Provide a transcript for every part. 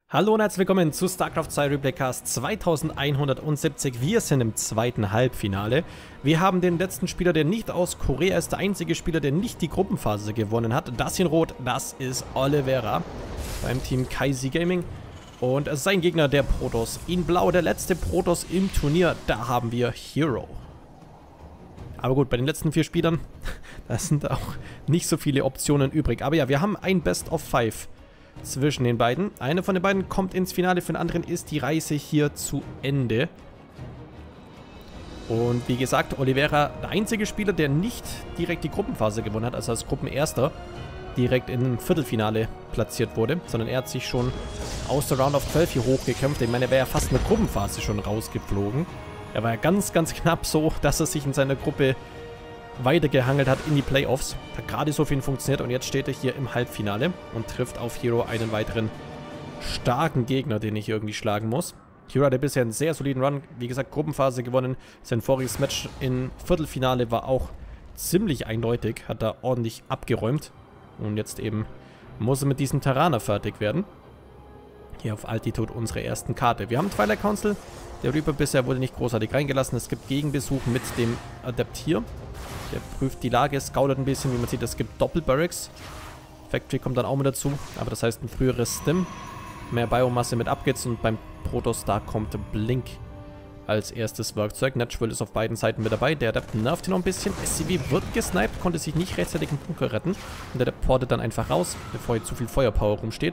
Hallo und herzlich willkommen zu StarCraft 2 Replaycast 2170. Wir sind im zweiten Halbfinale. Wir haben den letzten Spieler, der nicht aus Korea ist, der einzige Spieler, der nicht die Gruppenphase gewonnen hat. Das in Rot, das ist Oliveira beim Team Kaisi Gaming. Und sein Gegner, der Protoss. In Blau, der letzte Protoss im Turnier, da haben wir Hero. Aber gut, bei den letzten 4 Spielern, da sind auch nicht so viele Optionen übrig. Aber ja, wir haben ein Best of 5 zwischen den beiden. Eine von den beiden kommt ins Finale, für den anderen ist die Reise hier zu Ende. Und wie gesagt, Oliveira, der einzige Spieler, der nicht direkt die Gruppenphase gewonnen hat, also als Gruppenerster direkt im Viertelfinale platziert wurde, sondern er hat sich schon aus der Round of 12 hier hochgekämpft. Ich meine, er wäre ja fast in der Gruppenphase schon rausgeflogen. Er war ja ganz, ganz knapp so, dass er sich in seiner Gruppe weitergehangelt hat in die Playoffs. Hat gerade so viel funktioniert und jetzt steht er hier im Halbfinale und trifft auf Hero, einen weiteren starken Gegner, den ich irgendwie schlagen muss. Hero hatte bisher einen sehr soliden Run, wie gesagt, Gruppenphase gewonnen. Sein voriges Match im Viertelfinale war auch ziemlich eindeutig, hat da ordentlich abgeräumt. Und jetzt eben muss er mit diesem Terraner fertig werden. Hier auf Altitude unsere ersten Karte. Wir haben Twilight Council. Der Reaper bisher wurde nicht großartig reingelassen. Es gibt Gegenbesuch mit dem Adept hier. Der prüft die Lage, scoutet ein bisschen, wie man sieht, es gibt Doppel-Barracks. Factory kommt dann auch mit dazu, aber das heißt ein früheres Stim. Mehr Biomasse mit Upgrades und beim Protoss da kommt Blink als erstes Werkzeug. Natural ist auf beiden Seiten mit dabei, der Adept nervt ihn noch ein bisschen. SCV wird gesniped, konnte sich nicht rechtzeitig im Bunker retten. Und der Adept portet dann einfach raus, bevor hier zu viel Feuerpower rumsteht.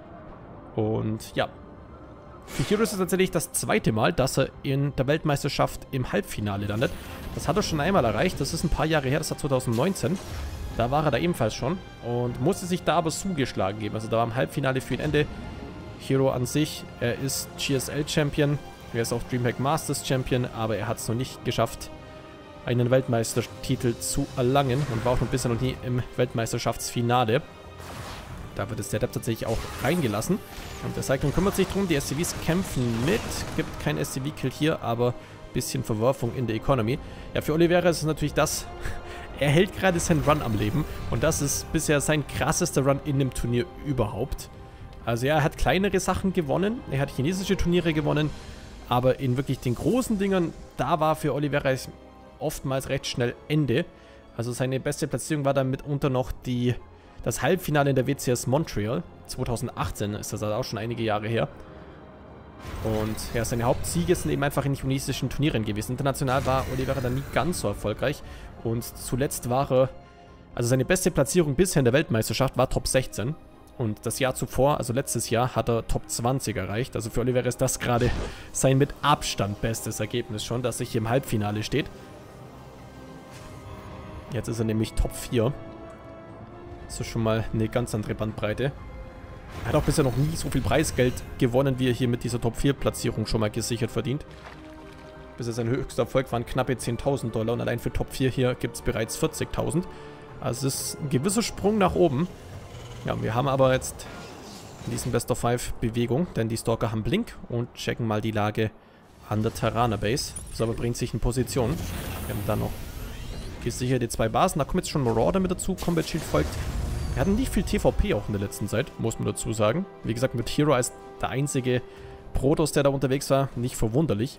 Und ja, für Hero ist es tatsächlich das zweite Mal, dass er in der Weltmeisterschaft im Halbfinale landet. Das hat er schon einmal erreicht, das ist ein paar Jahre her, das war 2019. Da war er da ebenfalls schon und musste sich da aber zugeschlagen geben. Also da war im Halbfinale für ihn Ende. Hero an sich, er ist GSL-Champion, er ist auch DreamHack Masters Champion, aber er hat es noch nicht geschafft, einen Weltmeistertitel zu erlangen und war auch noch bisher noch nie im Weltmeisterschaftsfinale. Da wird es der Adept tatsächlich auch reingelassen. Und der Cyclone kümmert sich drum. Die SCVs kämpfen mit. Gibt kein SCV-Kill hier, aber ein bisschen Verwerfung in der Economy. Ja, für Oliveira ist es natürlich das. Er hält gerade seinen Run am Leben. Und das ist bisher sein krassester Run in dem Turnier überhaupt. Also ja, er hat kleinere Sachen gewonnen. Er hat chinesische Turniere gewonnen. Aber in wirklich den großen Dingern, da war für Oliveira oftmals recht schnell Ende. Also seine beste Platzierung war dann mitunter noch das Halbfinale in der WCS Montreal. 2018 ist das also auch schon einige Jahre her. Und ja, seine Hauptsiege sind eben einfach in chinesischen Turnieren gewesen. International war Oliveira dann nie ganz so erfolgreich. Und zuletzt war er, also seine beste Platzierung bisher in der Weltmeisterschaft war Top 16. Und das Jahr zuvor, also letztes Jahr, hat er Top 20 erreicht. Also für Oliveira ist das gerade sein mit Abstand bestes Ergebnis schon, dass er hier im Halbfinale steht. Jetzt ist er nämlich Top 4. Das ist schon mal eine ganz andere Bandbreite. Er hat auch bisher noch nie so viel Preisgeld gewonnen, wie er hier mit dieser Top-4-Platzierung schon mal gesichert verdient. Bisher sein höchster Erfolg waren knappe 10.000 $ und allein für Top 4 hier gibt es bereits 40.000. Also es ist ein gewisser Sprung nach oben. Ja, wir haben aber jetzt in diesem Best of 5 Bewegung, denn die Stalker haben Blink und checken mal die Lage an der Terraner Base. Server bringt sich in Position. Wir haben da noch gesichert die 2 Basen. Da kommt jetzt schon Marauder mit dazu. Combat Shield folgt. Wir hatten nicht viel TVP auch in der letzten Zeit, muss man dazu sagen. Wie gesagt, mit Hero als der einzige Protoss, der da unterwegs war, nicht verwunderlich.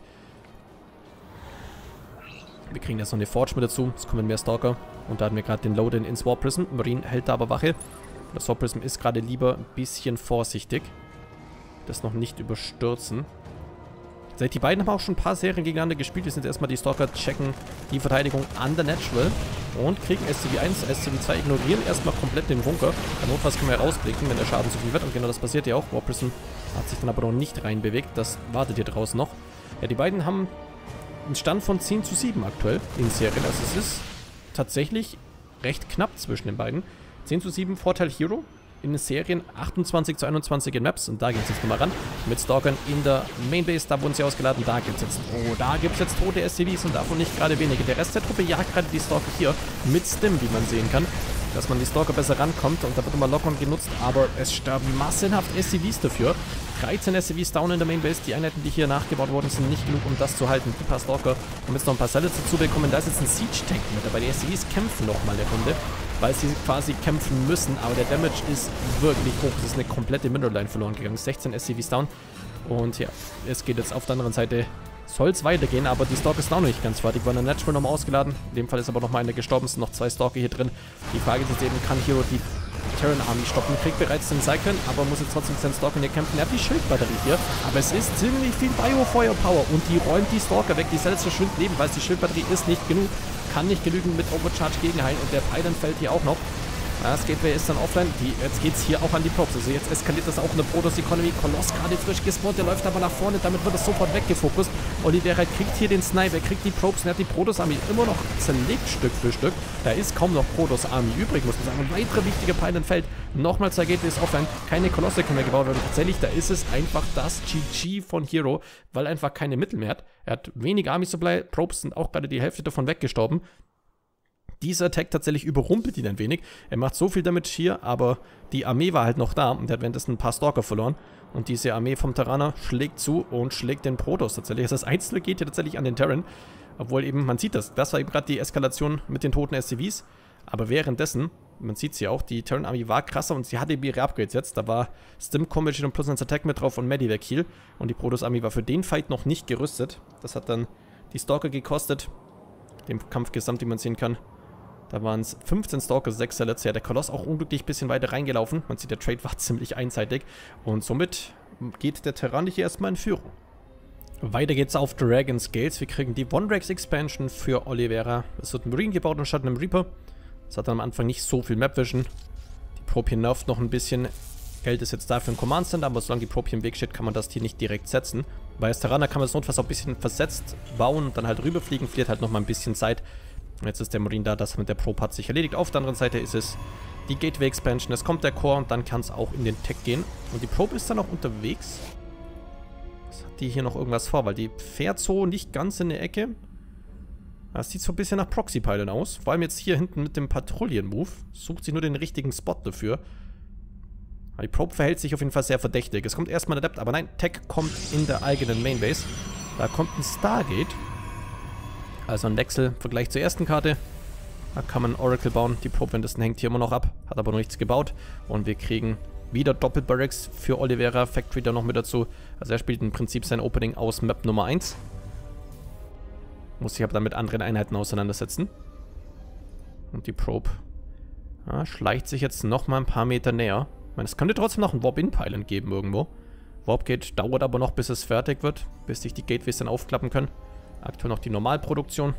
Wir kriegen jetzt noch eine Forge mit dazu. Es kommen mehr Stalker. Und da hatten wir gerade den Load-In ins War Prism. Marine hält da aber Wache. Das War Prism ist gerade lieber ein bisschen vorsichtig. Das noch nicht überstürzen. Die beiden haben auch schon ein paar Serien gegeneinander gespielt. Wir sind erstmal die Stalker, checken die Verteidigung an der Natural und kriegen SCV-1, SCV-2 ignorieren erstmal komplett den Bunker. Bei Notfalls können wir rausblicken, wenn der Schaden zu viel wird. Und genau das passiert ja auch. War Prism hat sich dann aber noch nicht reinbewegt. Das wartet hier draußen noch. Ja, die beiden haben einen Stand von 10:7 aktuell in Serien. Also es ist tatsächlich recht knapp zwischen den beiden. 10:7 Vorteil Hero. In den Serien 28:21 in Maps. Und da geht es jetzt nochmal ran. Mit Stalkern in der Mainbase. Da wurden sie ausgeladen. Da gibt es jetzt, jetzt tote SCVs und davon nicht gerade wenige. Der Rest der Truppe jagt gerade die Stalker hier mit Stim, wie man sehen kann. Dass man die Stalker besser rankommt. Und da wird immer Lock-on genutzt. Aber es sterben massenhaft SCVs dafür. 13 SCVs down in der Mainbase. Die Einheiten, die hier nachgebaut wurden, sind nicht genug, um das zu halten. Die paar Stalker haben jetzt noch ein paar Sellets dazu bekommen. Da ist jetzt ein Siege-Tank mit dabei. Die SCVs kämpfen nochmal eine Runde. weil sie quasi kämpfen müssen. Aber der Damage ist wirklich hoch. Es ist eine komplette Mineral-Line verloren gegangen. 16 SCVs down. Und ja, es geht jetzt auf der anderen Seite. Soll es weitergehen, aber die Stalker ist auch noch nicht ganz fertig. War eine Natural nochmal ausgeladen. In dem Fall ist aber nochmal eine gestorben. Es sind noch 2 Stalker hier drin. Die Frage ist jetzt eben, kann Hero die Terran Army stoppen? Kriegt bereits den Cyclone, aber muss jetzt trotzdem seinen Stalker hier kämpfen. Er hat die Schildbatterie hier, aber es ist ziemlich viel Bio-Feuerpower und die räumt die Stalker weg. Die selbst verschwinden leben, weil die Schildbatterie ist nicht genug. Kann nicht genügend mit Overcharge gegenheilen und der Pylon fällt hier auch noch. Das Gateway ist dann offline. Jetzt geht es hier auch an die Probes. Also jetzt eskaliert das auch in der Protoss Economy. Koloss gerade frisch gespawnt. Der läuft aber nach vorne. Damit wird es sofort weggefokust. Oliveira kriegt hier den Sniper. kriegt die Probes. Und er hat die Protoss Army immer noch zerlegt Stück für Stück. Da ist kaum noch Protoss Army übrig, muss man sagen. Ein weiterer wichtiger Pylon fällt. Nochmal 2 Gateways offline. Keine Kolosse können mehr gebaut werden. Tatsächlich, da ist es einfach das GG von Hero, weil er einfach keine Mittel mehr hat. Er hat wenig Army Supply. Probes sind auch gerade die Hälfte davon weggestorben. Dieser Attack tatsächlich überrumpelt ihn ein wenig. Er macht so viel Damage hier, aber die Armee war halt noch da und er hat währenddessen ein paar Stalker verloren. Und diese Armee vom Terraner schlägt zu und schlägt den Protoss tatsächlich. Also das Einzelne geht hier tatsächlich an den Terran. Obwohl eben, man sieht das. Das war eben gerade die Eskalation mit den toten SCVs. Aber währenddessen, man sieht es ja auch, die Terran Army war krasser und sie hatte eben ihre Upgrades jetzt. Da war Stim Combat und Plus 1 Attack mit drauf und Medivac Heal. Und die Protoss Army war für den Fight noch nicht gerüstet. Das hat dann die Stalker gekostet. Dem Kampf gesamt, wie man sehen kann. Da waren es 15 Stalker, 6 Verletzte. Ja, der Koloss auch unglücklich ein bisschen weiter reingelaufen. Man sieht, der Trade war ziemlich einseitig. Und somit geht der Terran hier erstmal in Führung. Weiter geht's auf Dragon's Gales. Wir kriegen die One-Rex Expansion für Oliveira. Es wird ein Marine gebaut anstatt einem Reaper. Das hat dann am Anfang nicht so viel Map Vision. Die Probe hier nervt noch ein bisschen. Geld ist jetzt da für einen Command Center, aber solange die Probe hier im Weg steht, kann man das hier nicht direkt setzen. Bei als Terraner kann man es notfalls auch ein bisschen versetzt bauen und dann halt rüberfliegen. Verliert halt nochmal ein bisschen Zeit. Jetzt ist der Marine da, das mit der Probe hat sich erledigt. Auf der anderen Seite ist es die Gateway Expansion. Es kommt der Core und dann kann es auch in den Tech gehen. Und die Probe ist dann auch unterwegs. Was hat die hier noch irgendwas vor? Weil die fährt so nicht ganz in die Ecke. Das sieht so ein bisschen nach Proxy-Pylon aus. Vor allem jetzt hier hinten mit dem Patrouillen-Move. Sucht sich nur den richtigen Spot dafür. Aber die Probe verhält sich auf jeden Fall sehr verdächtig. Es kommt erstmal ein Adept, aber nein, Tech kommt in der eigenen Mainbase. Da kommt ein Stargate. Also ein Wechsel im Vergleich zur ersten Karte. Da kann man Oracle bauen. Die Probe währenddessen hängt hier immer noch ab. Hat aber noch nichts gebaut. Und wir kriegen wieder Doppel-Barracks für Oliveira. Factory da noch mit dazu. Also er spielt im Prinzip sein Opening aus Map Nummer 1. Muss sich aber dann mit anderen Einheiten auseinandersetzen. Und die Probe schleicht sich jetzt nochmal ein paar Meter näher. Ich meine, es könnte trotzdem noch einen Warp-In-Pylon geben irgendwo. Warp-Gate dauert aber noch, bis es fertig wird. Bis sich die Gateways dann aufklappen können. Aktuell noch die Normalproduktion.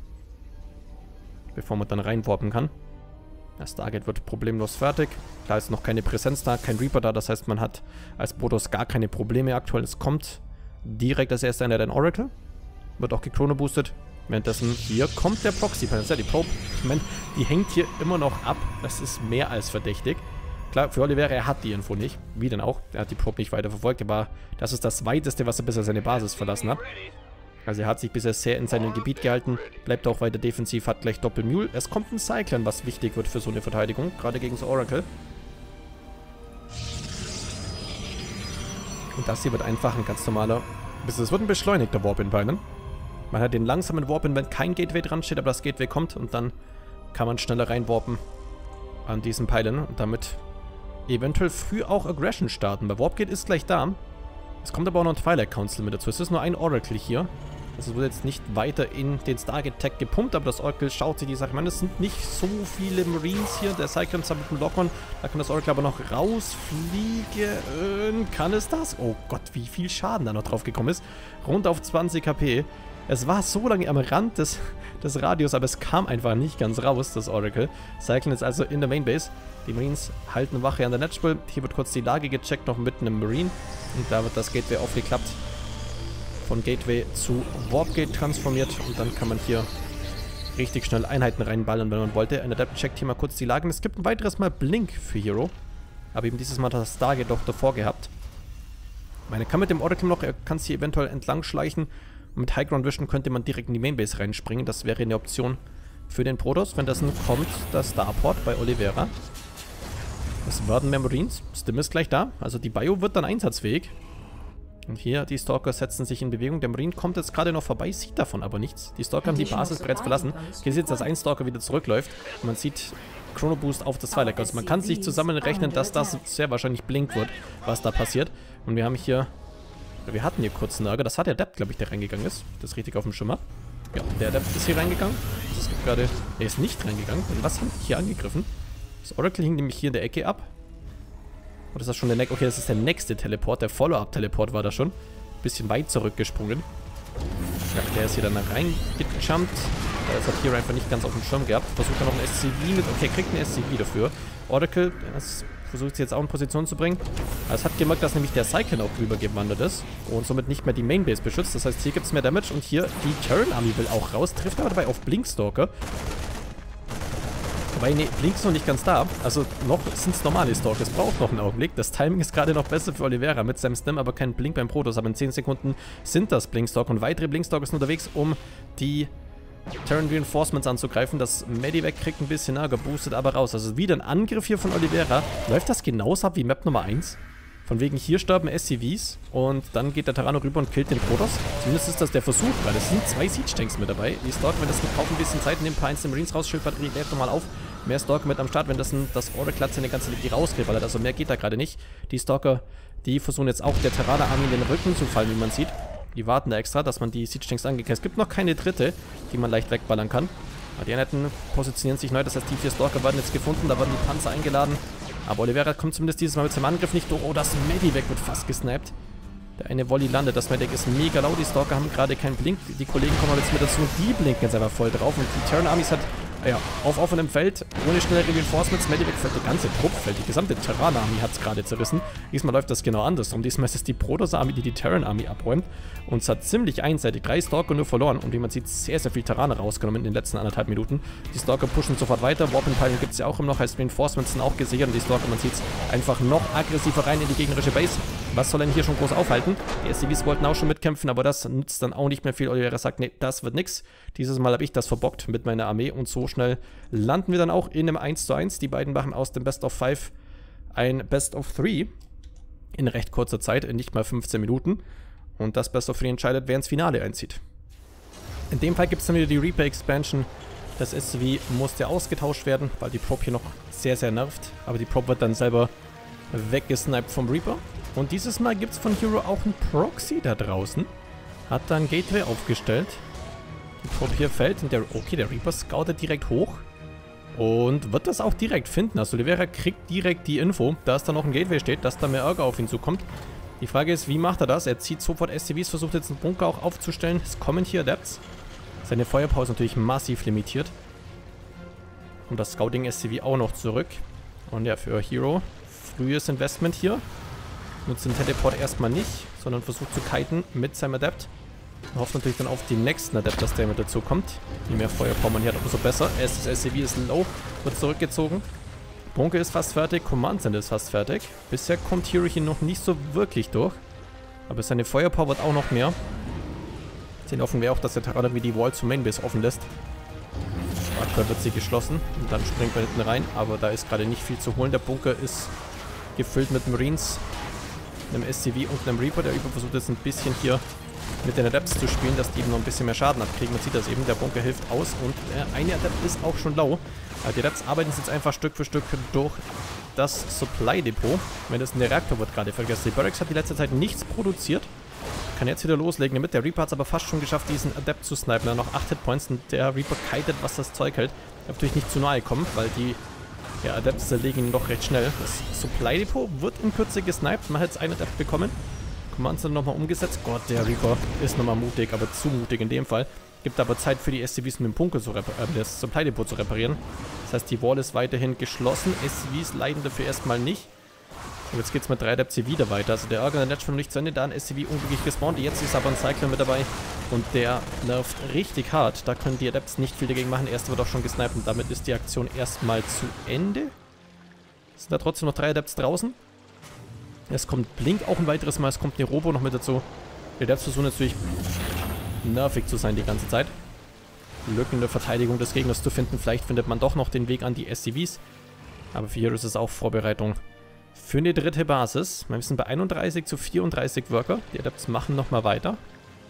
Bevor man dann reinwarpen kann. Das Stargate wird problemlos fertig. Da ist noch keine Präsenz da, kein Reaper da. Das heißt, man hat als Protoss gar keine Probleme aktuell. Es kommt direkt als erster in den Oracle. Wird auch gechrono-boostet. Währenddessen hier kommt der Proxy-Panel. Ja, die Probe, ich meine, die hängt hier immer noch ab. Das ist mehr als verdächtig. Klar, für Oliveira, er hat die Info nicht. Wie denn auch? Er hat die Probe nicht weiter verfolgt. Aber das ist das Weiteste, was er bisher seine Basis verlassen hat. Also er hat sich bisher sehr in seinem Gebiet gehalten, bleibt auch weiter defensiv, hat gleich Doppel-Mule. Es kommt ein Cyclone, was wichtig wird für so eine Verteidigung, gerade gegen das Oracle. Und das hier wird einfach ein ganz normaler... Es wird ein beschleunigter Warp-In-Pylon. Man hat den langsamen Warp-In, wenn kein Gateway dran steht, aber das Gateway kommt und dann kann man schneller reinwarpen an diesen Pylon und damit eventuell früh auch Aggression starten. Bei Warpgate ist gleich da. Es kommt aber auch noch ein Twilight Council mit dazu. Es ist nur ein Oracle hier. Also wird jetzt nicht weiter in den Stargate-Tag gepumpt, aber das Oracle schaut sich die Sache. Ich meine, es sind nicht so viele Marines hier. Der Cyclone ist mit dem Lock-On. Da kann das Oracle aber noch rausfliegen. Kann es das? Oh Gott, wie viel Schaden da noch drauf gekommen ist. Rund auf 20 KP. Es war so lange am Rand des Radius, aber es kam einfach nicht ganz raus, das Oracle. Cyclone ist also in der Mainbase. Die Marines halten Wache an der Netspiel. Hier wird kurz die Lage gecheckt, noch mit einem Marine. Und da wird das Gateway aufgeklappt. Von Gateway zu Warpgate transformiert. Und dann kann man hier richtig schnell Einheiten reinballern, wenn man wollte. Ein Adept checkt hier mal kurz die Lage. Und es gibt ein weiteres Mal Blink für Hero. Aber eben dieses Mal hat das Stargate doch davor gehabt. Man kann mit dem Oracle noch, er kann sich eventuell entlang schleichen. Und mit High Ground Vision könnte man direkt in die Mainbase reinspringen. Das wäre eine Option für den Protoss. Wenn das kommt, das Starport bei Oliveira. Es werden mehr Marines. Stim ist gleich da. Also die Bio wird dann einsatzfähig. Und hier, die Stalker setzen sich in Bewegung. Der Marine kommt jetzt gerade noch vorbei, sieht davon aber nichts. Die Stalker haben die Basis bereits verlassen. Hier sieht es, dass ein Stalker wieder zurückläuft. Und man sieht Chrono Boost auf das Zweitleck. Also man kann sich zusammenrechnen, dass das sehr wahrscheinlich Blink wird, was da passiert. Und wir haben hier... Wir hatten hier kurz einen Ärger. Das war der Adept, glaube ich, der reingegangen ist. Das richtig auf dem Schimmer. Ja, der Adept ist hier reingegangen. Es gibt gerade... Er ist nicht reingegangen. Und was haben die hier angegriffen? Das Oracle hing nämlich hier in der Ecke ab. Oder ist das schon der nächste? Okay, das ist der nächste Teleport. Der Follow-up-Teleport war da schon. Bisschen weit zurückgesprungen. Ja, der ist hier dann reingejumpt. Das hat hier einfach nicht ganz auf dem Schirm gehabt. Versucht dann noch ein SCV mit... Okay, kriegt ein SCV dafür. Oracle, das versucht sie jetzt auch in Position zu bringen. Aber es hat gemerkt, dass nämlich der Cyclone auch rübergewandert ist. Und somit nicht mehr die Mainbase beschützt. Das heißt, hier gibt es mehr Damage. Und hier die Terran Army will auch raus. Trifft aber dabei auf Blinkstalker. Wobei, nee, Blink ist noch nicht ganz da. Also noch sind es normale Stalker. Es braucht noch einen Augenblick. Das Timing ist gerade noch besser für Oliveira mit seinem Stem, aber kein Blink beim Protoss. Aber in 10 Sekunden sind das Blinkstalker. Und weitere Blinkstalker sind unterwegs, um die Terran Reinforcements anzugreifen. Das Medivac kriegt ein bisschen geboostet, aber raus. Also wieder ein Angriff hier von Oliveira. Läuft das genauso ab wie Map Nummer 1? Von wegen, hier sterben SCVs und dann geht der Terrano rüber und killt den Protoss. Zumindest ist das der Versuch, weil es sind 2 Siege-Tanks mit dabei. Die Stalker, wenn das nicht braucht, ein bisschen Zeit, nehmen ein paar einzelne Marines raus, Schildbatterie lädt nochmal auf. Mehr Stalker mit am Start, wenn das Oracle hat seine ganze Legie rausgeballert. Also mehr geht da gerade nicht. Die Stalker, die versuchen jetzt auch der Terraner-Army in den Rücken zu fallen, wie man sieht. Die warten da extra, dass man die Siege-Tanks angekriegt. Es gibt noch keine dritte, die man leicht wegballern kann. Aber die Einheiten positionieren sich neu, das heißt, die 4 Stalker werden jetzt gefunden, da werden die Panzer eingeladen. Aber Oliveira kommt zumindest dieses Mal mit seinem Angriff nicht durch. Oh, das Medivac wird fast gesnappt. Der eine Volley landet. Das Medivac ist mega laut. Die Stalker haben gerade keinen Blink. Die Kollegen kommen aber jetzt mit dazu. Die blinken jetzt einfach voll drauf. Und die Terran Armies hat, ja, auf offenem Feld, ohne schnelle Reinforcements. Medivac fällt, der ganze Trupp fällt. Die gesamte Terran Army hat es gerade zerrissen. Diesmal läuft das genau andersrum. Diesmal ist es die Protoss Army, die die Terran Army abräumt. Und es hat ziemlich einseitig 3 Stalker nur verloren. Und wie man sieht, sehr, sehr viel Terraner rausgenommen in den letzten 1,5 Minuten. Die Stalker pushen sofort weiter. Warp-Piling gibt es ja auch immer noch. Heißt, Reinforcements sind auch gesichert. Und die Stalker, man sieht es, einfach noch aggressiver rein in die gegnerische Base. Was soll denn hier schon groß aufhalten? Die SCVs wollten auch schon mitkämpfen, aber das nutzt dann auch nicht mehr viel. Oliveira sagt, nee, das wird nix. Dieses Mal habe ich das verbockt mit meiner Armee. Und so schnell landen wir dann auch in einem 1:1. Die beiden machen aus dem Best of 5 ein Best of 3 in recht kurzer Zeit, in nicht mal 15 Minuten. Und das Best of 3 entscheidet, wer ins Finale einzieht. In dem Fall gibt es dann wieder die Reaper Expansion. Das SCV musste ausgetauscht werden, weil die Probe hier noch sehr, sehr nervt. Aber die Probe wird dann selber weggesniped vom Reaper. Und dieses Mal gibt es von Hero auch einen Proxy da draußen. Hat dann Gateway aufgestellt. Die Probe hier fällt und der Reaper scoutet direkt hoch. Und wird das auch direkt finden. Also Oliveira kriegt direkt die Info, dass da noch ein Gateway steht, dass da mehr Ärger auf ihn zukommt. Die Frage ist, wie macht er das? Er zieht sofort SCVs, versucht jetzt einen Bunker auch aufzustellen. Es kommen hier Adepts. Seine Feuerpower ist natürlich massiv limitiert. Und das Scouting-SCV auch noch zurück. Und ja, für Hero frühes Investment hier. Nutzt den Teleport erstmal nicht, sondern versucht zu kiten mit seinem Adept. Und hofft natürlich dann auf den nächsten Adept, dass der mit dazu kommt. Je mehr Feuerpower man hier hat, umso besser. Erstes SCV ist low, wird zurückgezogen. Bunker ist fast fertig, Command Center ist fast fertig. Bisher kommt Hero hier noch nicht so wirklich durch. Aber seine Feuerpower wird auch noch mehr. Den hoffen wir auch, dass der Terraner wie die Wall zum Mainbase offen lässt. Aktuell wird sie geschlossen und dann springt man hinten rein. Aber da ist gerade nicht viel zu holen. Der Bunker ist gefüllt mit Marines, einem SCV und einem Reaper. Der Reaper versucht jetzt ein bisschen hier mit den Adepts zu spielen, dass die eben noch ein bisschen mehr Schaden abkriegen. Man sieht das eben, der Bunker hilft aus und eine Adept ist auch schon low. Die Adepts arbeiten jetzt einfach Stück für Stück durch das Supply Depot. Wenn das in der Reaktor wird gerade vergessen. Die Barracks hat die letzte Zeit nichts produziert. Kann jetzt wieder loslegen damit. Der Reaper hat es aber fast schon geschafft, diesen Adept zu snipen. Noch 8 Hitpoints und der Reaper kitet, was das Zeug hält. Darf natürlich nicht zu nahe kommen, weil die Adepts legen ihn doch recht schnell. Das Supply Depot wird in Kürze gesniped. Man hat jetzt einen Adept bekommen. Command Center nochmal umgesetzt. Gott, der Reaper ist nochmal mutig, aber zu mutig in dem Fall. Gibt aber Zeit für die SCVs mit dem Bunker zu das Supply Depot zu reparieren. Das heißt, die Wall ist weiterhin geschlossen. SCVs leiden dafür erstmal nicht. Und jetzt geht es mit 3 Adepts hier wieder weiter. Also der Ärger in der Netz schon nicht zu Ende. Da ein SCV unglücklich gespawnt. Jetzt ist aber ein Cyclone mit dabei. Und der nervt richtig hart. Da können die Adepts nicht viel dagegen machen. Der erste wird auch schon gesniped. Und damit ist die Aktion erstmal zu Ende. Sind da trotzdem noch 3 Adepts draußen. Es kommt Blink auch ein weiteres Mal. Es kommt eine Robo noch mit dazu. Die Adepts versuchen natürlich nervig zu sein die ganze Zeit. Lücken in der Verteidigung des Gegners zu finden. Vielleicht findet man doch noch den Weg an die SCVs. Aber für hier ist es auch Vorbereitung. für eine dritte Basis. Wir sind bei 31 zu 34 Worker. Die Adepts machen nochmal weiter.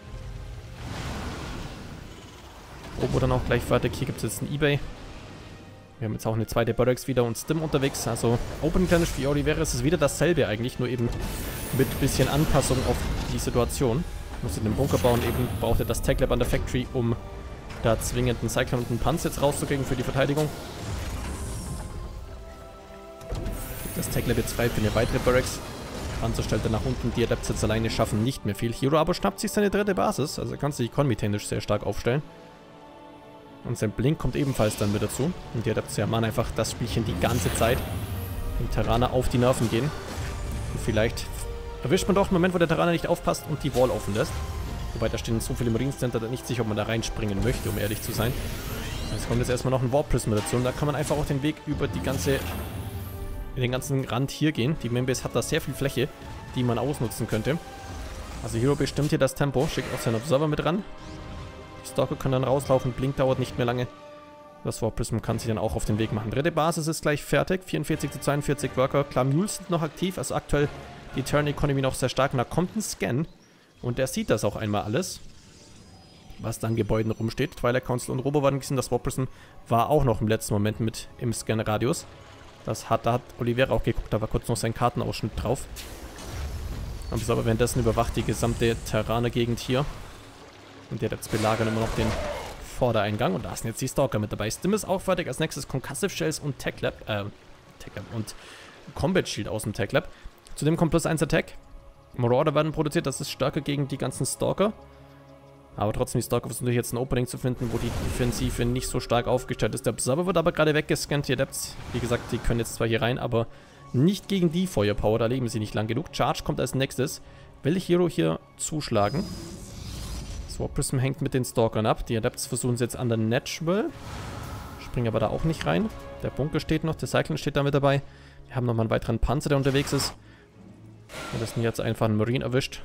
Robo dann auch gleich fertig. Hier gibt es jetzt ein eBay. Wir haben jetzt auch eine zweite Barracks wieder und Stim unterwegs. Also Opening Challenge für Olivera ist es wieder dasselbe eigentlich, nur eben mit ein bisschen Anpassung auf die Situation. Musste den Bunker bauen, eben brauchte das Tech Lab an der Factory, um da zwingend einen Cyclone und einen Panzer jetzt rauszukriegen für die Verteidigung. Das Tech Lab jetzt frei für eine weitere Barracks. Panzer stellt er nach unten, die Adepts jetzt alleine schaffen nicht mehr viel. Hero aber schnappt sich seine dritte Basis, also kann sich economy-technisch sehr stark aufstellen. Und sein Blink kommt ebenfalls dann mit dazu. Und die Adepts machen einfach das Spielchen die ganze Zeit. Dem Terraner auf die Nerven gehen. Und vielleicht erwischt man doch einen Moment, wo der Terraner nicht aufpasst und die Wall offen lässt. Wobei da stehen so viele Marines Center, da nicht sicher, ob man da reinspringen möchte, um ehrlich zu sein. Jetzt kommt jetzt erstmal noch ein Warp Prism dazu. Und da kann man einfach auch den Weg über die ganze, den ganzen Rand hier gehen. Die Mainbase hat da sehr viel Fläche, die man ausnutzen könnte. Also Hero bestimmt hier das Tempo, schickt auch seinen Observer mit ran. Die Stalker können dann rauslaufen, Blink dauert nicht mehr lange. Das Warp Prism kann sich dann auch auf den Weg machen. Dritte Basis ist gleich fertig, 44 zu 42 Worker. Klar, Mules sind noch aktiv, also aktuell die Turn Economy noch sehr stark. Und da kommt ein Scan und der sieht das auch einmal alles, was da an Gebäuden rumsteht. Twilight Council und Robo waren gesehen, das Warp Prism war auch noch im letzten Moment mit im Scan-Radius. Da hat Olivera auch geguckt, da war kurz noch sein Kartenausschnitt drauf. Aber währenddessen überwacht die gesamte Terraner-Gegend hier. Und die Adepts belagern immer noch den Vordereingang. Und da sind jetzt die Stalker mit dabei. Stim ist auch fertig. Als nächstes Concussive Shells und Tech Lab und Combat Shield aus dem Tech Lab. Zudem kommt +1 Attack. Marauder werden produziert. Das ist stärker gegen die ganzen Stalker. Aber trotzdem, die Stalker versuchen natürlich jetzt ein Opening zu finden, wo die Defensive nicht so stark aufgestellt ist. Der Observer wird aber gerade weggescannt. Die Adepts, wie gesagt, die können jetzt zwar hier rein, aber nicht gegen die Feuerpower. Da leben sie nicht lang genug. Charge kommt als nächstes. Will Hero hier zuschlagen? Warp Prism hängt mit den Stalkern ab. Die Adepts versuchen es jetzt an der Natural. Springen aber da auch nicht rein. Der Bunker steht noch, der Cyclone steht da mit dabei. Wir haben nochmal einen weiteren Panzer, der unterwegs ist. Und das sind jetzt einfach einen Marine erwischt.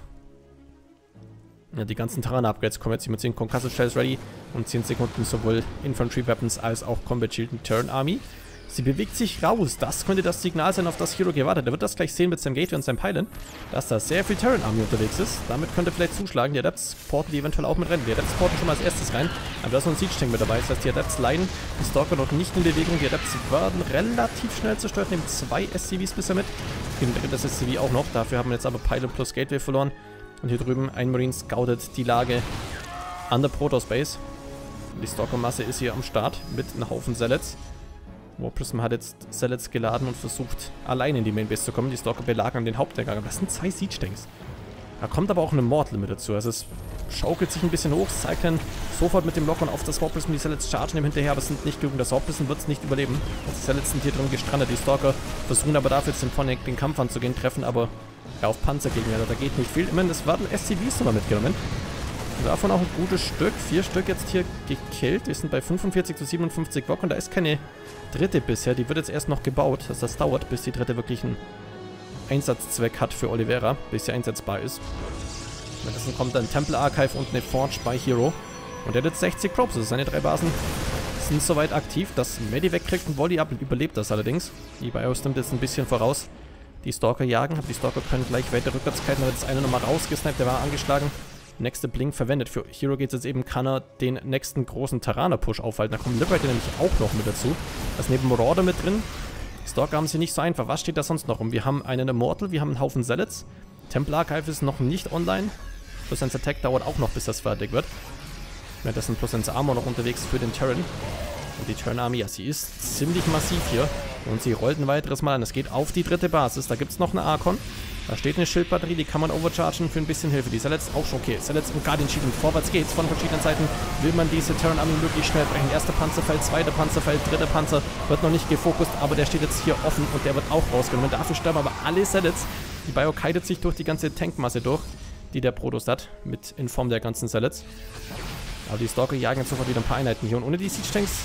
Ja, die ganzen Terraner-Upgrades kommen jetzt hier mit 10 Concussive Shells ready. Und 10 Sekunden sowohl Infantry Weapons als auch Combat Shield und Turn Army. Sie bewegt sich raus. Das könnte das Signal sein, auf das Hero gewartet. Er wird das gleich sehen mit seinem Gateway und seinem Pylon, dass da sehr viel Terran Army unterwegs ist. Damit könnte er vielleicht zuschlagen. Die Adepts porten die eventuell auch mit rein. Die Adepts porten schon mal als erstes rein. Aber da ist noch ein Siege Tank mit dabei. Das heißt, die Adepts leiden. Die Stalker noch nicht in Bewegung. Die Adepts werden relativ schnell zerstört. Nehmen 2 SCVs bisher mit. Das SCV auch noch. Dafür haben wir jetzt aber Pylon plus Gateway verloren. Und hier drüben ein Marine scoutet die Lage an der Protoss Base. Die Stalker-Masse ist hier am Start mit einem Haufen Zealots. Warp Prism hat jetzt Zealots geladen und versucht, allein in die Mainbase zu kommen. Die Stalker belagern den Haupteingang. Das sind 2 Siege Tanks. Da kommt aber auch eine Mortal mit dazu. Also es schaukelt sich ein bisschen hoch. Cyclone sofort mit dem Lock und auf das Warp Prism. Die Zealots chargen ihm hinterher, aber es sind nicht genug. Das Warp Prism wird es nicht überleben. Die Zealots sind hier drin gestrandet. Die Stalker versuchen aber dafür jetzt den Kampf anzugehen, treffen aber ja, auf Panzergegner. Da geht nicht viel. Immerhin, es werden SCVs nochmal mitgenommen. Davon auch ein gutes Stück. 4 Stück jetzt hier gekillt. Wir sind bei 45 zu 57 Wok und da ist keine dritte bisher. Die wird jetzt erst noch gebaut. Das dauert, bis die dritte wirklich einen Einsatzzweck hat für Olivera, bis sie einsetzbar ist. Währenddessen kommt dann Temple Archive und eine Forge bei Hero. Und der hat jetzt 60 Probes. Also seine 3 Basen sind soweit aktiv. Das Medivac kriegt ein Volley ab und überlebt das allerdings. Die Bios nimmt jetzt ein bisschen voraus. Die Stalker jagen. Die Stalker können gleich weiter Rückwärtskeiten. Da wird jetzt einer nochmal rausgesniped. Der war angeschlagen. Nächste Blink verwendet. Für Hero geht es jetzt eben, kann er den nächsten großen Terraner-Push aufhalten. Da kommt Liberator nämlich auch noch mit dazu. Da ist neben Marauder mit drin. Stalker haben sie nicht so einfach. Was steht da sonst noch rum? Wir haben einen Immortal, wir haben einen Haufen Zealots. Temple Archive ist noch nicht online. +1 Attack dauert auch noch, bis das fertig wird. Währenddessen +1 Armor noch unterwegs für den Terran. Und die Turn Army, ja, sie ist ziemlich massiv hier. Und sie rollt ein weiteres Mal an. Es geht auf die dritte Basis. Da gibt es noch eine Archon. Da steht eine Schildbatterie, die kann man overchargen für ein bisschen Hilfe. Die Zealots auch schon okay. Zealots und Guardian Shield und vorwärts geht's. Von verschiedenen Seiten will man diese Terran Army möglichst schnell brechen. Erster Panzer fällt, zweiter Panzer fällt, dritter Panzer wird noch nicht gefokust, aber der steht jetzt hier offen und der wird auch rausgenommen. Dafür sterben aber alle Zealots. Die Bio kitet sich durch die ganze Tankmasse durch, die der Protoss hat, mit in Form der ganzen Zealots. Aber die Stalker jagen jetzt sofort wieder ein paar Einheiten hier. Und ohne die Siege Tanks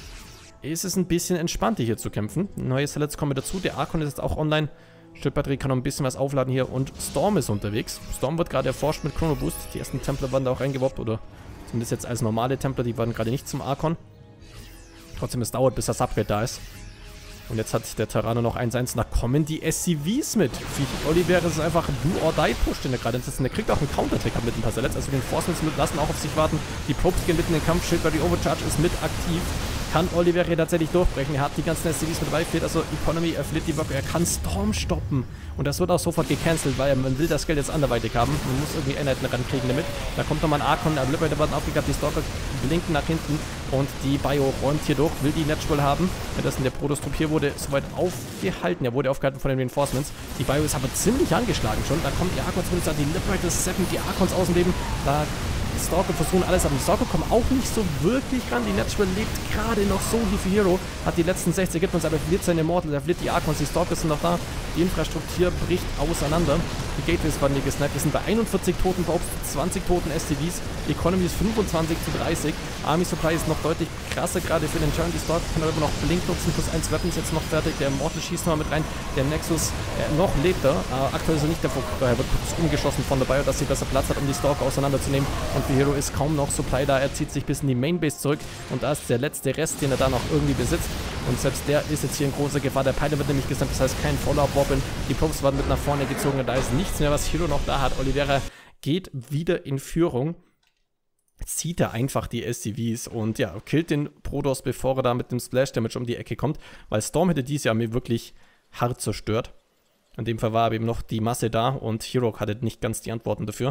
ist es ein bisschen entspannter hier zu kämpfen. Neue Zealots kommen dazu. Der Archon ist jetzt auch online. Schildbatterie kann noch ein bisschen was aufladen hier. Und Storm ist unterwegs. Storm wird gerade erforscht mit Chrono Boost. Die ersten Templer waren da auch reingewoppt. Oder zumindest jetzt als normale Templer. Die waren gerade nicht zum Archon. Trotzdem, es dauert, bis das Upgrade da ist. Und jetzt hat der Terraner noch 1-1. Da kommen die SCVs mit. Oliveira ist einfach ein Do-or-Die-Push, den er gerade ist. Und der kriegt auch einen Counter-Attack mit ein paar Selects. Also den Forcements lassen auch auf sich warten. Die Probes gehen mitten in den Kampf. Shield Battery Overcharge ist mit aktiv. Kann Oliveira tatsächlich durchbrechen. Er hat die ganzen SCVs mit dabei. Fehlt also Economy, er flitt die Waffe. Er kann Storm stoppen. Und das wird auch sofort gecancelt, weil man will das Geld jetzt anderweitig haben. Man muss irgendwie Einheiten rankriegen damit. Da kommt nochmal ein Archon, der Liberator werden aufgegabelt. Die Stalker blinken nach hinten. Und die Bio räumt hier durch. Will die Natural haben. Wenn das in der Protostrupp hier wurde soweit aufgehalten. Er wurde aufgehalten von den Reinforcements. Die Bio ist aber ziemlich angeschlagen schon. Da kommt die Archons zumindest an. Die Liberators zappen die Archons aus dem Leben. Da Stalker versuchen alles, aber die Stalker kommen auch nicht so wirklich ran. Die Natural lebt gerade noch so wie für Hero. Hat die letzten 60 Hitpoints, aber er verliert seine Immortal, er verliert die Archons, die Stalker sind noch da. Die Infrastruktur bricht auseinander. Die Gateways waren nie gesniped. Wir sind bei 41 toten Probes, 20 toten SCVs. Die Economy ist 25:30. Army Supply ist noch deutlich krasser, gerade für den Turn. Die Stalker können aber noch Blink nutzen, plus 1 Weapons jetzt noch fertig. Der Immortal schießt nochmal mit rein. Der Nexus, noch lebt er. Aktuell ist er nicht davor, er wird kurz umgeschossen von dabei, dass sie besser Platz hat, um die Stalker auseinanderzunehmen. Und für Hero ist kaum noch Supply da. Er zieht sich bis in die Mainbase zurück. Und da ist der letzte Rest, den er da noch irgendwie besitzt. Und selbst der ist jetzt hier in großer Gefahr. Der Pilot wird nämlich gesandt, das heißt kein Follow-up-Wobbin. Die Probes werden mit nach vorne gezogen. Da ist nichts mehr, was Hero noch da hat. Oliveira geht wieder in Führung. Zieht er einfach die SCVs und ja, killt den Protoss, bevor er da mit dem Splash-Damage um die Ecke kommt. Weil Storm hätte diese Armee wirklich hart zerstört. In dem Fall war aber eben noch die Masse da und Hero hatte nicht ganz die Antworten dafür.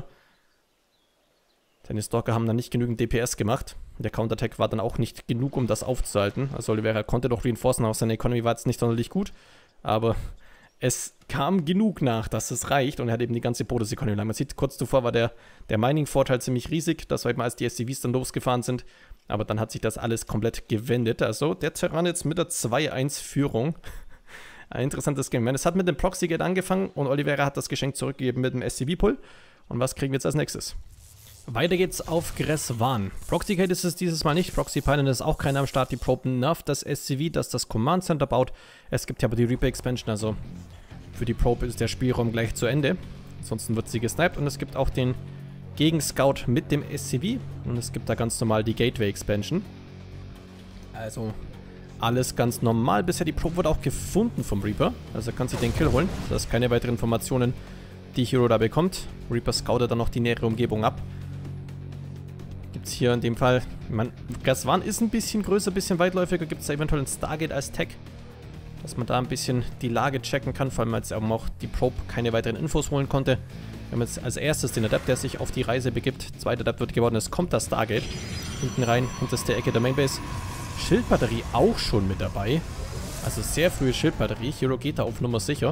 Seine Stalker haben dann nicht genügend DPS gemacht. Der Counterattack war dann auch nicht genug, um das aufzuhalten. Also Oliveira konnte doch reinforcen, auch seine Economy war jetzt nicht sonderlich gut. Aber es kam genug nach, dass es reicht und er hat eben die ganze Protoss-Economy lang. Man sieht, kurz zuvor war der Mining-Vorteil ziemlich riesig. Das war eben, als die SCVs dann losgefahren sind. Aber dann hat sich das alles komplett gewendet. Also der Terran jetzt mit der 2-1-Führung. Ein interessantes Game. Es hat mit dem Proxy-Gate angefangen und Oliveira hat das Geschenk zurückgegeben mit dem SCV-Pull. Und was kriegen wir jetzt als nächstes? Weiter geht's auf Gresvan. Proxy-Gate ist es dieses Mal nicht. Proxy-Pilot ist auch keiner am Start. Die Probe nervt das SCV, das das Command Center baut. Es gibt ja aber die Reaper-Expansion, also für die Probe ist der Spielraum gleich zu Ende. Ansonsten wird sie gesniped und es gibt auch den Gegenscout mit dem SCV. Und es gibt da ganz normal die Gateway-Expansion. Also alles ganz normal. Bisher die Probe wurde auch gefunden vom Reaper. Also er kann sich den Kill holen. Das ist keine weiteren Informationen, die Hero da bekommt. Reaper scoutet dann noch die nähere Umgebung ab. Gibt es hier in dem Fall, Gresvan ist ein bisschen größer, ein bisschen weitläufiger. Gibt es da eventuell ein Stargate als Tech, dass man da ein bisschen die Lage checken kann, vor allem als auch die Probe keine weiteren Infos holen konnte. Wir haben jetzt als erstes den Adept, der sich auf die Reise begibt. Zweiter Adept wird geworden, es kommt das Stargate. Hinten rein, hinterste Ecke der Mainbase. Schildbatterie auch schon mit dabei. Also sehr frühe Schildbatterie. Hero geht da auf Nummer sicher.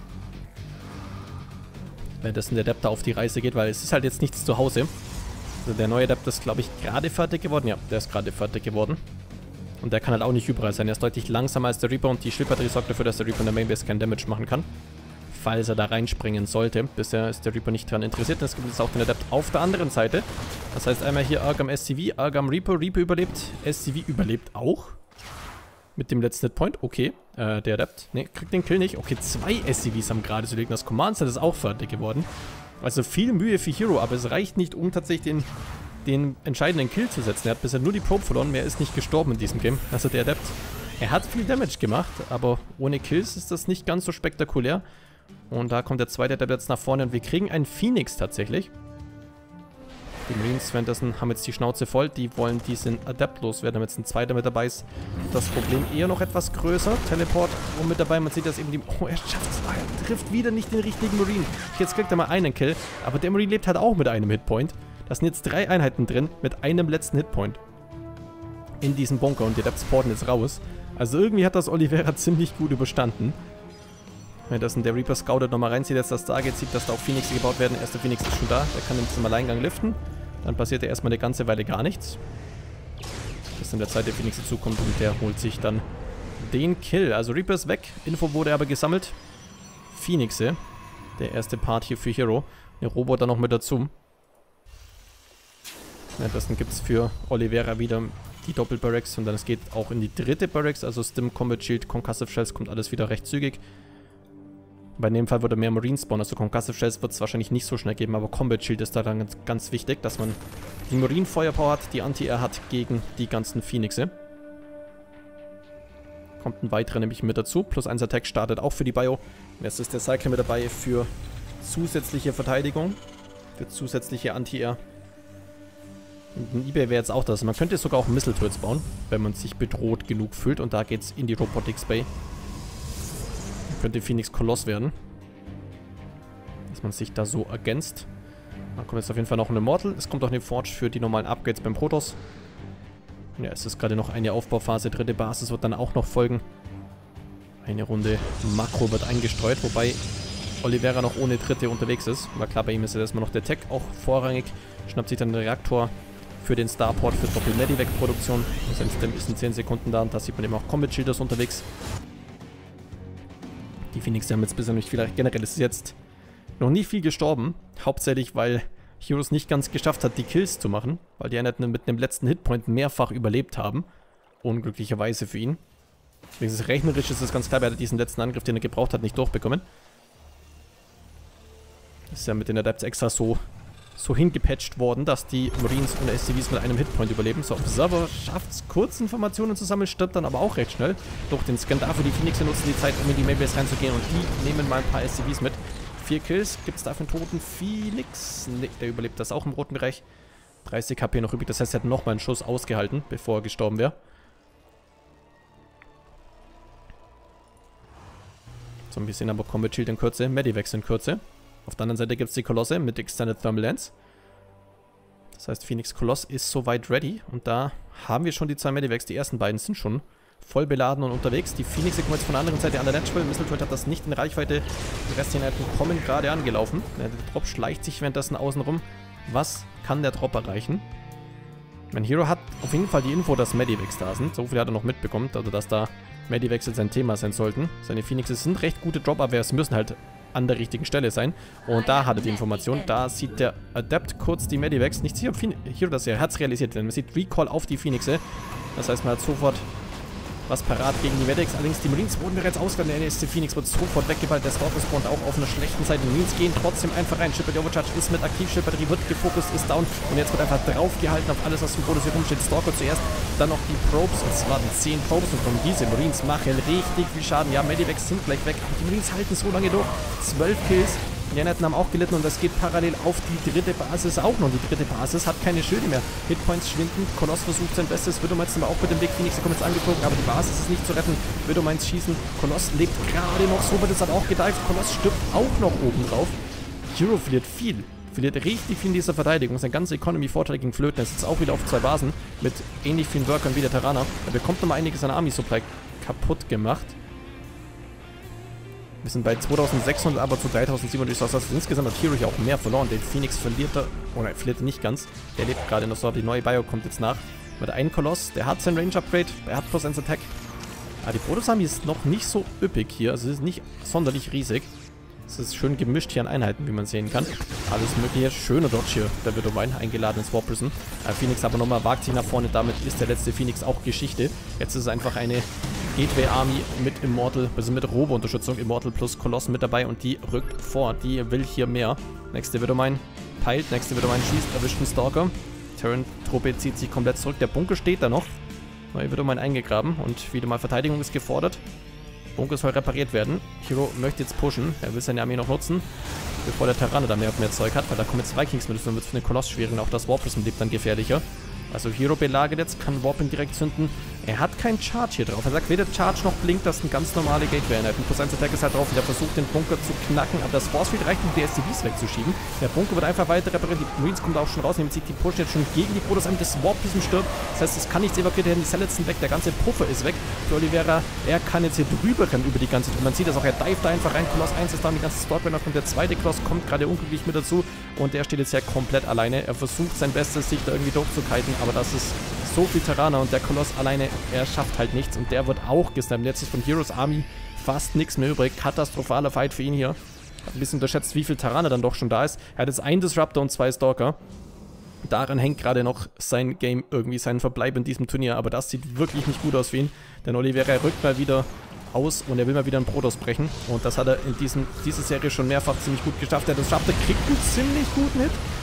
Währenddessen der Adept da auf die Reise geht, weil es ist halt jetzt nichts zu Hause. Also der neue Adept ist, glaube ich, gerade fertig geworden. Ja, der ist gerade fertig geworden. Und der kann halt auch nicht überall sein. Er ist deutlich langsamer als der Reaper und die Schildbatterie sorgt dafür, dass der Reaper in der Mainbase keinen Damage machen kann. Falls er da reinspringen sollte. Bisher ist der Reaper nicht daran interessiert. Und es gibt jetzt auch den Adept auf der anderen Seite. Das heißt einmal hier Argam SCV, Argam Reaper. Reaper überlebt. SCV überlebt auch. Mit dem letzten Hitpoint. Okay. Der Adept. Ne, kriegt den Kill nicht. Okay, 2 SCVs haben gerade so liegen. Das Command Center ist auch fertig geworden. Also viel Mühe für Hero, aber es reicht nicht, um tatsächlich den entscheidenden Kill zu setzen. Er hat bisher nur die Probe verloren, mehr ist nicht gestorben in diesem Game. Also der Adept, er hat viel Damage gemacht, aber ohne Kills ist das nicht ganz so spektakulär. Und da kommt der zweite Adept jetzt nach vorne und wir kriegen einen Phoenix tatsächlich. Die Marines währenddessen haben jetzt die Schnauze voll, die wollen diesen Adept loswerden, damit jetzt ein zweiter mit dabei ist. Das Problem eher noch etwas größer. Teleport mit dabei, man sieht das eben, oh, er schafft es, er trifft wieder nicht den richtigen Marine. Jetzt kriegt er mal einen Kill, aber der Marine lebt halt auch mit einem Hitpoint. Da sind jetzt 3 Einheiten drin mit einem letzten Hitpoint in diesem Bunker und die Adepts porten jetzt raus. Also irgendwie hat das Oliveira ziemlich gut überstanden. Wenn das in der Reaper scoutet nochmal reinzieht, jetzt das Stargate sieht, dass da auch Phoenixe gebaut werden. Erster Phoenix ist schon da, der kann jetzt im Alleingang liften. Dann passiert ja erstmal eine ganze Weile gar nichts. Bis dann der zweite Phoenix dazukommt und der holt sich dann den Kill. Also Reaper ist weg, Info wurde aber gesammelt. Phoenixe, der erste Part hier für Hero. Der Roboter noch mit dazu. Währenddessen gibt es für Oliveira wieder die Doppel-Barracks und dann es geht auch in die dritte Barracks, also Stim, Combat Shield, Concussive Shells, kommt alles wieder recht zügig. Bei dem Fall würde mehr Marine spawnen, also Concussive Shells wird es wahrscheinlich nicht so schnell geben, aber Combat Shield ist da dann ganz wichtig, dass man die Marine Feuerpower hat, die Anti-Air hat gegen die ganzen Phoenixe. Kommt ein weiterer nämlich mit dazu. Plus 1 Attack startet auch für die Bio. Jetzt ist der Cycler mit dabei für zusätzliche Verteidigung. Für zusätzliche Anti-Air. Und ein eBay wäre jetzt auch das. Man könnte sogar auch Missile Turrets bauen, wenn man sich bedroht genug fühlt. Und da geht's in die Robotics Bay. Könnte Phoenix Koloss werden. Dass man sich da so ergänzt. Da kommt jetzt auf jeden Fall noch ein Immortal. Es kommt auch eine Forge für die normalen Upgrades beim Protoss. Ja, es ist gerade noch eine Aufbauphase. Dritte Basis wird dann auch noch folgen. Eine Runde Makro wird eingestreut, wobei Oliveira noch ohne dritte unterwegs ist. Aber klar, bei ihm ist ja erstmal noch der Tech auch vorrangig. Schnappt sich dann den Reaktor für den Starport für Doppel-Medivac-Produktion. Sein Stem ist in 10 Sekunden da und da sieht man eben auch Combat Shielders unterwegs. Die Phoenix haben jetzt bisher nicht viel. Generell ist es jetzt noch nie viel gestorben. Hauptsächlich, weil Heroes nicht ganz geschafft hat, die Kills zu machen. Weil die Einheiten mit dem letzten Hitpoint mehrfach überlebt haben. Unglücklicherweise für ihn. Deswegen ist es rechnerisch, ist es ganz klar, er hat diesen letzten Angriff, den er gebraucht hat, nicht durchbekommen. Ist ja mit den Adepts extra so hingepatcht worden, dass die Marines ohne SCVs mit einem Hitpoint überleben. So, Observer schafft es kurz, Informationen zu sammeln, stirbt dann aber auch recht schnell. Durch den Scan dafür die Phoenix nutzen die Zeit, um in die Maybase reinzugehen und die nehmen mal ein paar SCVs mit. 4 Kills, gibt es dafür einen toten Phoenix? Ne, der überlebt das auch im roten Bereich. 30 HP noch übrig, das heißt, er hat nochmal einen Schuss ausgehalten, bevor er gestorben wäre. So, wir sehen aber Combat Shield in Kürze, Medivacs in Kürze. Auf der anderen Seite gibt es die Kolosse mit Extended Thermal Lens. Das heißt, Phoenix Koloss ist soweit ready. Und da haben wir schon die 2 Medivacs. Die ersten beiden sind schon voll beladen und unterwegs. Die Phoenix kommen jetzt von der anderen Seite an der Natural. Missile Turret hat das nicht in Reichweite. Die restlichen Einheiten kommen gerade angelaufen. Der Drop schleicht sich währenddessen außen rum. Was kann der Drop erreichen? Mein Hero hat auf jeden Fall die Info, dass Medivacs da sind. So viel hat er noch mitbekommen, also dass da Medivacs jetzt sein Thema sein sollten. Seine Phoenixes sind recht gute Drop-Abwehrs, müssen halt an der richtigen Stelle sein. Und da hat er die Information. Da sieht der Adept kurz die Medivacs. Nicht sicher, ob Hero das ja Herz realisiert, denn man sieht Recall auf die Phoenixe. Das heißt, man hat sofort was parat gegen die Medics. Allerdings die Marines wurden bereits ausgegangen. Der NSC Phoenix wird sofort weggeballt. Der Stalker spawnt auch auf einer schlechten Seite. Die Marines gehen trotzdem einfach rein. Shipper Overcharge ist mit aktiv. Shipper wird gefokust, ist down. Und jetzt wird einfach draufgehalten auf alles, was zum Protoss hier rumsteht. Stalker zuerst, dann noch die Probes. Und zwar 10 Probes. Und von diese Marines machen richtig viel Schaden. Ja, Medivacs sind gleich weg. Aber die Marines halten so lange durch. 12 Kills. Die Einheiten haben auch gelitten und das geht parallel auf die dritte Basis auch noch. Die dritte Basis hat keine Schilde mehr. Hitpoints schwinden. Koloss versucht sein Bestes. Widow-Mines sind aber auch mit dem Weg. Phoenix kommt jetzt angeflogen, aber die Basis ist nicht zu retten. Widow-Mines schießen. Koloss lebt gerade noch. So wird es aber auch gedived. Koloss stirbt auch noch oben drauf. Hero verliert viel. Verliert richtig viel in dieser Verteidigung. Sein ganzer Economy-Vorteil gegen Flöten. Er ist jetzt auch wieder auf 2 Basen mit ähnlich vielen Workern wie der Terraner. Er bekommt nochmal einiges an Army-Supply kaputt gemacht. Wir sind bei 2600, aber zu 3700 Resources. Insgesamt hat Hero hier auch mehr verloren. Den Phoenix verliert er, oder verliert er nicht ganz. Der lebt gerade noch so. Die neue Bio kommt jetzt nach. Mit einem Koloss. Der hat sein Range-Upgrade. Er hat plus 1 Attack. Aber die Protoss-Army ist noch nicht so üppig hier. Also es ist nicht sonderlich riesig. Es ist schön gemischt hier an Einheiten, wie man sehen kann. Alles mögliche. Schöner Dodge hier. Der wird eingeladen ins War Prison. Phoenix aber nochmal wagt sich nach vorne. Damit ist der letzte Phoenix auch Geschichte. Jetzt ist es einfach eine Gateway Army mit Immortal, also mit Robo-Unterstützung. Immortal plus Koloss mit dabei und die rückt vor. Die will hier mehr. Nächste Widow-Mine peilt. Nächste Widow-Mine schießt. Erwischt einen Stalker. Terran-Truppe zieht sich komplett zurück. Der Bunker steht da noch. Neue Widow-Mine eingegraben und wieder mal Verteidigung ist gefordert. Bunker soll repariert werden. Hero möchte jetzt pushen. Er will seine Armee noch nutzen, bevor der Terraner da mehr und mehr Zeug hat, weil da kommen jetzt Vikings mit. Dann wird es für den Koloss schwierig und auch das Warp Prism lebt dann gefährlicher. Also Hero belagert jetzt, kann Warping direkt zünden. Er hat keinen Charge hier drauf. Er sagt, weder Charge noch Blink, das sind ganz normale Gateway-Einheiten. Plus 1 Attack ist halt drauf und er versucht den Bunker zu knacken, aber das Forcefield reicht, um die SCVs wegzuschieben. Der Bunker wird einfach weiter repariert. Die Marines kommen da auch schon raus. Nehmen sich die Push jetzt schon gegen die Protoss an. Das Warp Prism stirbt. Das heißt, es kann nichts evakuiert werden. Die Cellets sind weg. Der ganze Puffer ist weg. Für Oliveira, er kann jetzt hier drüber rennen über die ganze Tour. Man sieht das auch. Er dived da einfach rein. Koloss 1 ist da, die ganze Stalker kommt. Der zweite Koloss kommt gerade unglücklich mit dazu. Und der steht jetzt ja komplett alleine. Er versucht sein Bestes, sich da irgendwie durchzukiten, aber das ist so viel Terraner und der Koloss alleine, er schafft halt nichts und der wird auch gesnappt. Jetzt ist von Heroes Army fast nichts mehr übrig. Katastrophaler Fight für ihn hier. Hat ein bisschen unterschätzt, wie viel Terraner dann doch schon da ist. Er hat jetzt einen Disruptor und 2 Stalker. Daran hängt gerade noch sein Game, irgendwie sein Verbleib in diesem Turnier, aber das sieht wirklich nicht gut aus für ihn. Denn Oliveira rückt mal wieder aus und er will mal wieder einen Protoss brechen. Und das hat er in dieser Serie schon mehrfach ziemlich gut geschafft. Der Disruptor kriegt einen ziemlich guten Hit.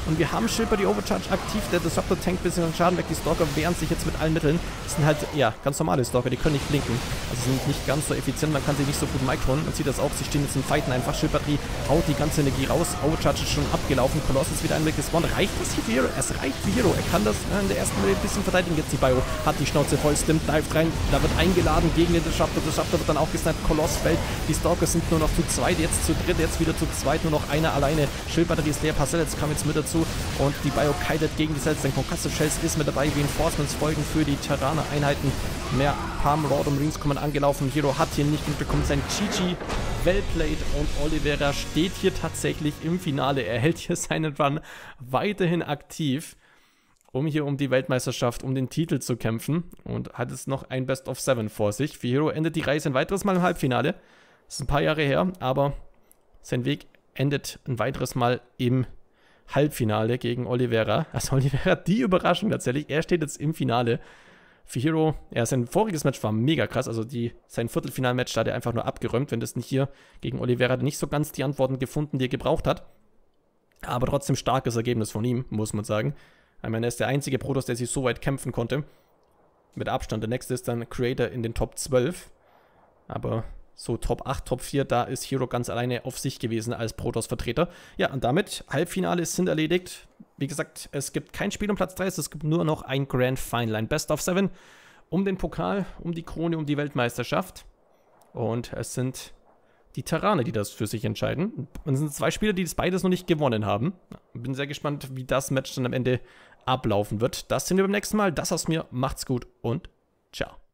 Und wir haben Schild bei die Overcharge aktiv. Der Disruptor tankt ein bisschen Schaden weg. Die Stalker wehren sich jetzt mit allen Mitteln. Das sind halt, ja, ganz normale Stalker. Die können nicht blinken. Also sind nicht ganz so effizient. Man kann sie nicht so gut micronen. Man sieht das auch. Sie stehen jetzt im Fighten einfach. Schildbatterie haut die ganze Energie raus. Overcharge ist schon abgelaufen. Koloss ist wieder ein Weg gespawnt. Reicht das hier für Hero? Es reicht für Hero. Er kann das in der ersten Welle ein bisschen verteidigen. Jetzt die Bio hat die Schnauze voll. Stimmt, dive rein. Da wird eingeladen gegen den Disruptor. Disruptor wird dann auch gesniped. Koloss fällt. Die Stalker sind nur noch zu zweit. Jetzt zu dritt. Jetzt wieder zu zweit. Nur noch einer alleine. Schildbatterie ist leer. Parcellets kam jetzt mit dazu. Und die Bio kitet gegen die Cells. Denn Concussive Shells ist mit dabei. Reinforcements folgen für die Terraner-Einheiten. Mehr Palm Lord und Marines kommen angelaufen. Hero hat hier nicht und bekommt sein GG. Well played. Und Oliveira steht hier tatsächlich im Finale. Er hält hier seinen Run weiterhin aktiv, um hier um die Weltmeisterschaft, um den Titel zu kämpfen. Und hat jetzt noch ein Best of 7 vor sich. Für Hero endet die Reise ein weiteres Mal im Halbfinale. Das ist ein paar Jahre her, aber sein Weg endet ein weiteres Mal im Halbfinale gegen Oliveira. Also Oliveira, die Überraschung tatsächlich. Er steht jetzt im Finale. Für Hero, ja, sein voriges Match war mega krass. Also sein Viertelfinalmatch, da hat er einfach nur abgeräumt. Wenn das nicht hier gegen Oliveira nicht so ganz die Antworten gefunden, die er gebraucht hat. Aber trotzdem starkes Ergebnis von ihm, muss man sagen. Ich meine, er ist der einzige Protoss, der sich so weit kämpfen konnte. Mit Abstand. Der nächste ist dann Creator in den Top 12. Aber so Top 8, Top 4, da ist Hero ganz alleine auf sich gewesen als Protoss-Vertreter. Ja, und damit, Halbfinale sind erledigt. Wie gesagt, es gibt kein Spiel um Platz 3, es gibt nur noch ein Grand Final, ein Best of 7 um den Pokal, um die Krone, um die Weltmeisterschaft. Und es sind die Terraner, die das für sich entscheiden. Und es sind zwei Spieler, die das beides noch nicht gewonnen haben. Bin sehr gespannt, wie das Match dann am Ende ablaufen wird. Das sehen wir beim nächsten Mal. Das aus mir. Macht's gut und ciao.